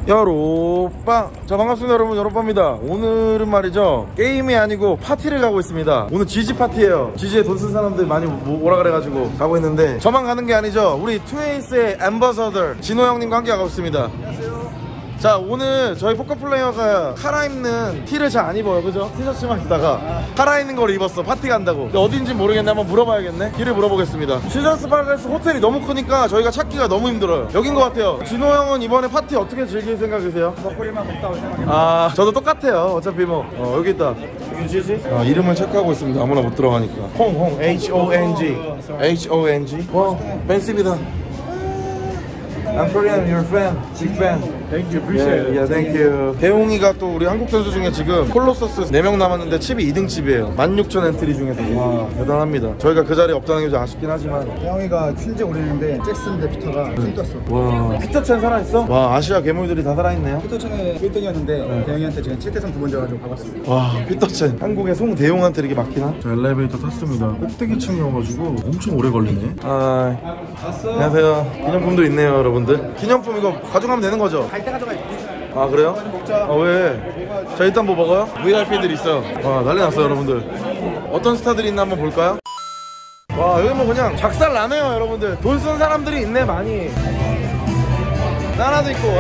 여로빠. 자, 반갑습니다 여러분. 여로빠입니다. 오늘은 말이죠, 게임이 아니고 파티를 가고 있습니다. 오늘 지지 파티예요. 지지에 돈 쓴 사람들 많이 오라 그래가지고 가고 있는데, 저만 가는 게 아니죠. 우리 투에이스의 앰버서더 진호 형님과 함께 가고 있습니다. 안녕하세요. 자, 오늘 저희 포커플레이어가 갈아입는 티를 잘 안 입어요, 그죠? 티셔츠만 입다가 갈아입는 걸 입었어, 파티 간다고. 근데 어딘지 모르겠네. 한번 물어봐야겠네. 길을 물어보겠습니다. 시저스 팔레스 호텔이 너무 크니까 저희가 찾기가 너무 힘들어요. 여긴 것 같아요. 진호 형은 이번에 파티 어떻게 즐길 생각이세요? 먹거리만 먹다고 생각해요. 저도 똑같아요. 어차피 뭐. 여기 있다. 유지지? 이름을 체크하고 있습니다. 아무나 못 들어가니까. 홍 H-O-N-G. H-O-N-G. 와, 벤스입니다. I'm Korean, you're a fan, big fan. Thank you, appreciate it. Yeah, thank you. 대웅이가 또 우리 한국 선수 중에 지금 콜로서스 4명 남았는데 칩이 2등 칩이에요. 16,000 엔트리 중에서. 와, 대단합니다. 저희가 그 자리에 없다는 게 좀 아쉽긴 하지만. 대웅이가 퀸즈 올리는데 잭슨 대 피터가 퀸 떴어. 와, 피터첸 살아있어? 와, 아시아 괴물들이 다 살아있네요. 피터첸이 1등이었는데 대웅이한테 지금 7대3 두 번 져가지고 박았습니다. 와, 피터첸. 한국의 송대용한테 이렇게 막히나? 저 엘리베이터 탔습니다. 꼭대기층이어가지고 엄청 오래 걸리네. 안녕하세요. 기념품도 있네요, 여러분들. 기념품 이거 가져가면 되는 거죠? 갈 때 가져가. 아, 그래요? 먹자. 왜? 자, 일단 뭐 먹어요? VIP들이 있어요. 와, 난리 났어요, 여러분들. 어떤 스타들이 있나 한번 볼까요? 와, 여기 뭐 그냥 작살 나네요, 여러분들. 돈 쓴 사람들이 있네, 많이. 나나도 있고.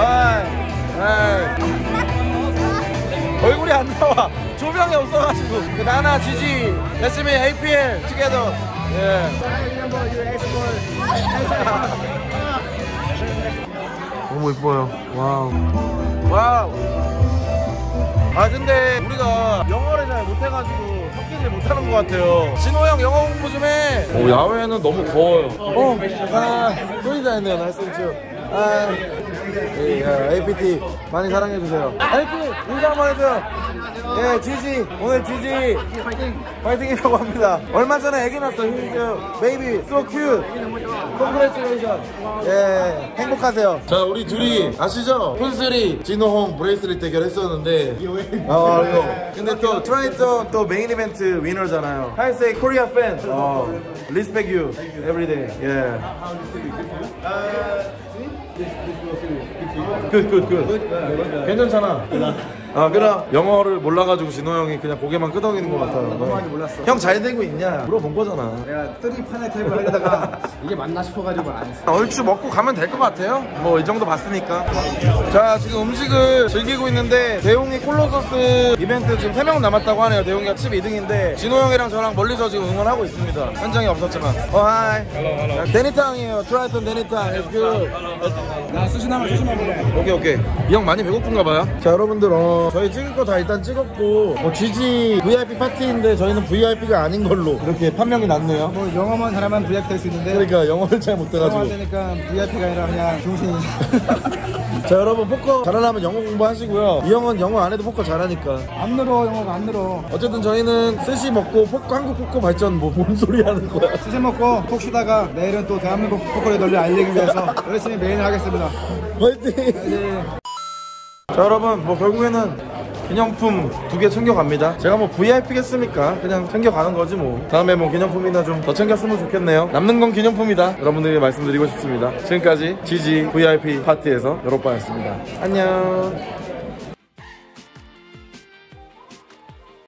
얼굴이 안 나와. 조명이 없어가지고. 그 나나, 지지, SMA, APL, together. 예. 너무 이뻐요. 와우. 와우. 근데 우리가 영어를 잘 못해가지고 섞이지 못하는 것 같아요. 진호 형 영어 공부 좀 해. 야외는 너무 더워요. 소리자 했네요. 나이스 인추. APT 많이 사랑해주세요. APT 인사 한번 해줘요. 예, 지지. 오늘 지지 파이팅이라고 합니다. 얼마 전에 애기 낳았어. 베이비 so cute. Congratulations. 예, 행복하세요. 자, 우리 둘이 아시죠? 푼스리 진호홍 브레이스릿 대결 했었는데, 이거 근데 또 트라이터 또 메인 이벤트 위너잖아요. I say Korea fan. Respect you every day. Yeah. good. 괜찮잖아. 그럼 영어를 몰라가지고 진호 형이 그냥 고개만 끄덕이는 것 같아요. 너무한지 몰랐어. 형 잘 되고 있냐? 물어본 거잖아. 내가 3파넬 테이블 하려다가 이게 맞나 싶어가지고 안 했어. 얼추 먹고 가면 될 것 같아요. 뭐 이 정도 봤으니까. 자, 지금 음식을 즐기고 있는데, 대웅이 콜로서스 이벤트 지금 3명 남았다고 하네요. 대웅이가 칩 2등인데 진호 형이랑 저랑 멀리서 지금 응원하고 있습니다. 현장에 없었지만. 하이. 데니탕이에요. 트라이턴 데니탕. It's good. 나 수시나만 보래. 오케이. 이 형 많이 배고픈가 봐요. 자, 여러분들 저희 찍을 거 다 일단 찍었고, GG VIP 파티인데 저희는 VIP가 아닌 걸로 이렇게 판명이 났네요. 뭐 영어만 잘하면 VIP 될 수 있는데, 그러니까 영어를 잘 못해가지고. 영어 안 되니까 VIP가 아니라 그냥 중신이. 자, 여러분 포커 잘하려면 영어 공부하시고요. 이 형은 영어 안 해도 포커 잘하니까. 안 늘어, 영어가 안 늘어. 어쨌든 저희는 스시 먹고 한국 포커 발전 뭔 소리 하는 거야. 스시 먹고 푹 쉬다가 내일은 또 대한민국 포커를 널리 알리기 위해서 열심히 매일 하겠습니다. 화이팅! 자, 여러분 결국에는 기념품 2개 챙겨갑니다. 제가 VIP겠습니까? 그냥 챙겨가는 거지 뭐. 다음에 기념품이나 좀 더 챙겼으면 좋겠네요. 남는 건 기념품이다, 여러분들에게 말씀드리고 싶습니다. 지금까지 GG VIP 파티에서 여로빠였습니다. 안녕.